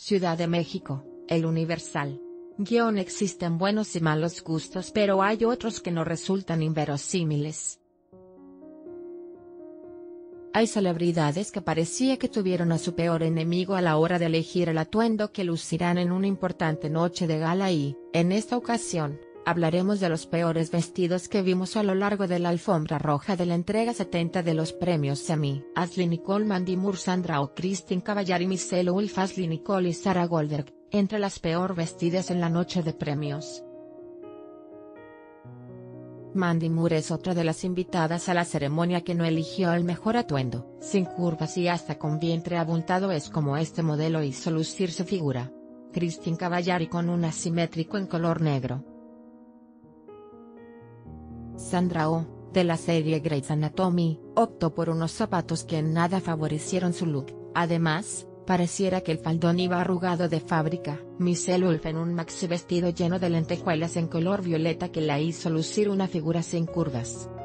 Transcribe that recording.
Ciudad de México, El Universal. Existen buenos y malos gustos, pero hay otros que no resultan inverosímiles. Hay celebridades que parecía que tuvieron a su peor enemigo a la hora de elegir el atuendo que lucirán en una importante noche de gala y, en esta ocasión, hablaremos de los peores vestidos que vimos a lo largo de la alfombra roja de la entrega 70 de los premios Emmy. Ashley Nicole, Mandy Moore, Sandra Oh, Kristin Cavallari, Michelle Wolf, Ashley Nicole y Sarah Goldberg, entre las peor vestidas en la noche de premios. Mandy Moore es otra de las invitadas a la ceremonia que no eligió el mejor atuendo. Sin curvas y hasta con vientre abultado es como este modelo hizo lucir su figura. Kristin Cavallari con un asimétrico en color negro. Sandra Oh, de la serie Grey's Anatomy, optó por unos zapatos que en nada favorecieron su look. Además, pareciera que el faldón iba arrugado de fábrica. Michelle Wolf en un maxi vestido lleno de lentejuelas en color violeta que la hizo lucir una figura sin curvas.